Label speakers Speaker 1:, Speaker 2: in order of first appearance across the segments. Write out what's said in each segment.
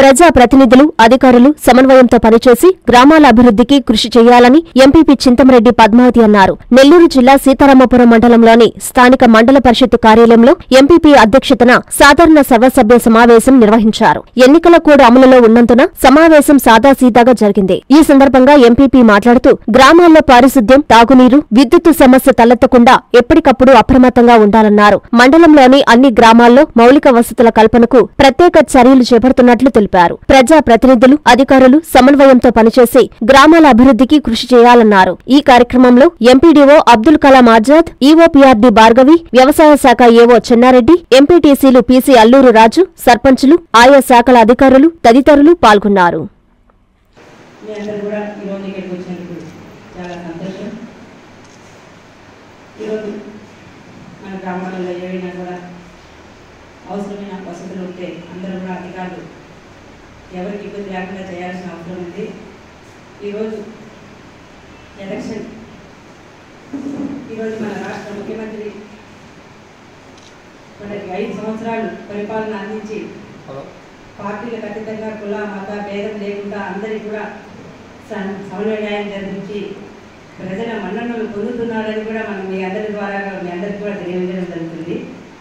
Speaker 1: ప్రజా ప్రతినిధులు అధికారులు సమన్వయంతో పనిచేసి గ్రామాల అభివృద్ధికి కృషి చేయాలని ఎంపీపీ చింతమరెడ్డి పద్మావతి అన్నారు. నెల్లూరు జిల్లా సీతారామపురం మండలంలోని స్థానిక మండల పరిషత్తు కార్యాలయంలో ఎంపీపీ అధ్యక్షతన సాధారణ సర్వసభ్య సమావేశం నిర్వహించారు. ఎన్నికల కోడ్ అమలులో ఉన్నందున సమావేశం సాదాసీదాగా జరిగింది. ఈ సందర్భంగా ఎంపీపీ మాట్లాడుతూ గ్రామాల్లో పారిశుద్ధ్యం, తాగునీరు, విద్యుత్తు సమస్య తలెత్తకుండా ఎప్పటికప్పుడు అప్రమత్తంగా ఉండాలన్నారు. మండలంలోని అన్ని గ్రామాల్లో మౌలిక వసతుల కల్పనకు ప్రత్యేక చర్యలు చేపడుతున్నట్లు తెలిపారు. ప్రజా ప్రతినిధులు అధికారులు సమన్వయంతో పనిచేసి గ్రామాల అభివృద్ధికి కృషి చేయాలన్నారు. ఈ కార్యక్రమంలో ఎంపీడీఓ అబ్దుల్ కలాం ఆజాద్, ఈవోపీఆర్డీ భార్గవి, వ్యవసాయ శాఖ ఏవో చెన్నారెడ్డి, ఎంపీటీసీలు పీసీ అల్లూరు రాజు, సర్పంచులు, ఆయా శాఖల అధికారులు తదితరులు పాల్గొన్నారు.
Speaker 2: అవసరమైన వసతులు ఉంటే అందరూ కూడా అధికారులు ఎవరికి ఇబ్బంది లేకుండా చేయాల్సిన అవసరం ఉంది. ఈరోజు ఎలక్షన్, ఈరోజు మన రాష్ట్ర ముఖ్యమంత్రి మనకి 5 సంవత్సరాలు పరిపాలన అందించి పార్టీలకు అతీతంగా కుల మత భేదం లేకుండా అందరికీ కూడా సమన్వయం జరిపించి ప్రజల మన్ననలు పొందుతున్నారని కూడా మనం మీ అందరి ద్వారా మీ అందరికీ కూడా తెలియజేయడం జరుగుతుంది.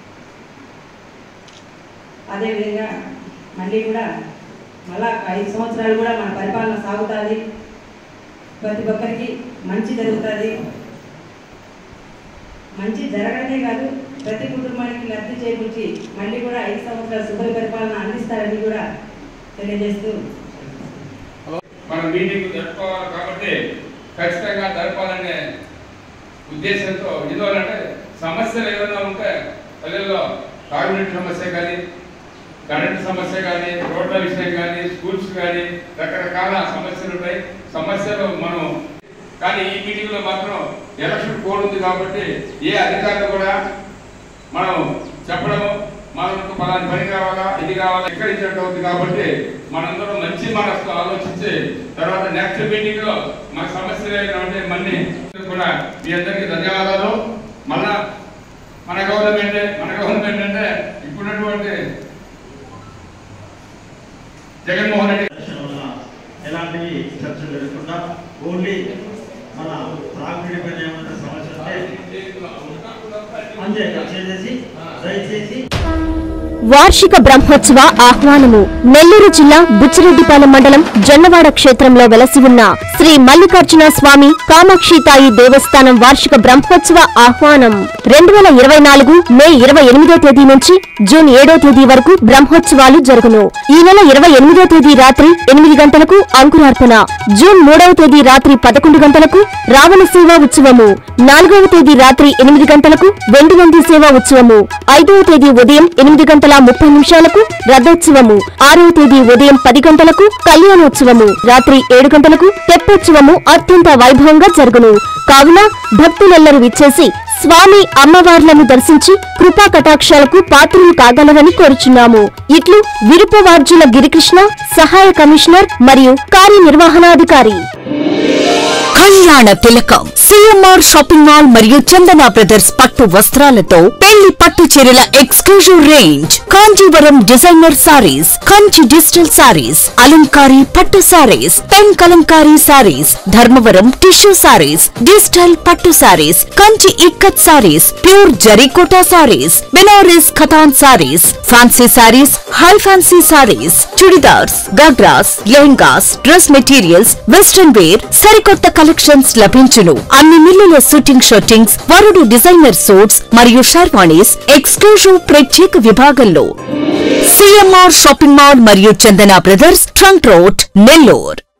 Speaker 2: అదేవిధంగా మళ్ళీ కూడా మళ్ళా 5 సంవత్సరాలు కూడా మన పరిపాలన సాగుతుంది. ప్రతి ఒక్కరికి మంచి జరుగుతుంది. మంచి జరగడమే కాదు, ప్రతి కుటుంబానికి లబ్ధి చేకూర్చి మళ్ళీ కూడా 5 సంవత్సరాల శుభ్ర పరిపాలన అందిస్తారని కూడా తెలియజేస్తూ
Speaker 3: మనం మీటింగ్ జరుపుకోవాలి కాబట్టి ఖచ్చితంగా జరపాలనే ఉద్దేశంతో ఎందువల్లంటే సమస్యలు ఏదైనా ఉంటే పల్లెల్లో తాగునీటి సమస్య కానీ, కరెంటు సమస్య కానీ, రోడ్ల విషయం కానీ, స్కూల్స్ కానీ రకరకాల సమస్యలు ఉంటాయి. సమస్యలు మనం కానీ ఈ మీటింగ్లో మాత్రం ఎలక్షన్ కోడ్ ఉంది కాబట్టి ఏ అధికారులు కూడా మనం చెప్పడము మనకు పలాని పని కావాలా, ఇది కావాలా ఎక్కడించినట్టు అవుతుంది కాబట్టి మనందరం మంచి మనసుతో ఆలోచించి తర్వాత నెక్స్ట్ మీటింగ్ లో మన సమస్యలు ఏమంటే మళ్ళీ కూడా మీ అందరికీ ధన్యవాదాలు. మళ్ళా మన గవర్నమెంట్ అంటే ఇప్పుడున్నటువంటి జగన్మోహన్ రెడ్డి
Speaker 4: ఎలాంటి చర్చ జరగకుండా ఓన్లీ మన తాగునీటి పైన ఏమైనా సమస్య ఉంటే అంతే చేసి దయచేసి
Speaker 1: వార్షిక బ్రహ్మోత్సవ ఆహ్వానము. నెల్లూరు జిల్లా బుచ్చిరెడ్డిపాలెం మండలం జొన్నవాడ క్షేత్రంలో వెలసి ఉన్న శ్రీ మల్లికార్జున స్వామి కామాక్షితాయి దేవస్థానం వార్షిక బ్రహ్మోత్సవ ఆహ్వానం 2024 మే 28వ తేదీ నుంచి జూన్ 7వ తేదీ వరకు బ్రహ్మోత్సవాలు జరుగును. ఈ నెల 28వ తేదీ రాత్రి 8 గంటలకు అంకురార్పణ, జూన్ 3వ తేదీ రాత్రి 11 గంటలకు రావణ సేవా ఉత్సవము, 4వ తేదీ రాత్రి 8 గంటలకు వెండి నంది సేవా ఉత్సవము, 5వ తేదీ ఉదయం 8:30 రథోత్సవము, 6వ తేదీ ఉదయం 10 గంటలకు కళ్యాణోత్సవము, రాత్రి 7 గంటలకు తెప్పోత్సవము అత్యంత వైభవంగా జరుగును. కావున భక్తులెల్లరూ విచ్చేసి స్వామి అమ్మవార్లను దర్శించి కృపా కటాక్షాలకు పాత్రలు కాగలరని కోరుచున్నాము. ఇట్లు విరుపవార్జుల గిరికృష్ణ, సహాయ కమిషనర్ మరియు కార్యనిర్వహణాధికారి.
Speaker 5: కళ్యాణ తిలకం సిఎంఆర్ షాపింగ్ మాల్ మరియు చందన బ్రదర్స్ పట్టు వస్త్రాలతో పెళ్లి పట్టు చీరల exclusive range, Kanjeevaram designer sarees, Kanchi digital sarees, అలంకారీ పట్టు sarees, pen Kalamkari sarees, Dharmavaram tissue sarees, digital పట్టు sarees, Kanchi ikat sarees, pure Zarikota sarees, Benaras Katan sarees, fancy sarees, high fancy sarees, churidars, ghagras, lehengas, dress materials, western wear సరికొత్త కలెక్షన్స్ లభించును. అన్ని మిల్లుల షూటింగ్ షర్టింగ్స్, వరుడు డిజైనర్ సూట్స్ మరియు షర్వాణీస్ ఎక్స్క్లూజివ్ ప్రత్యేక విభాగంలో. సిఎంఆర్ షాపింగ్ మాల్ మరియు Chandana brothers, trunk road, Nellore.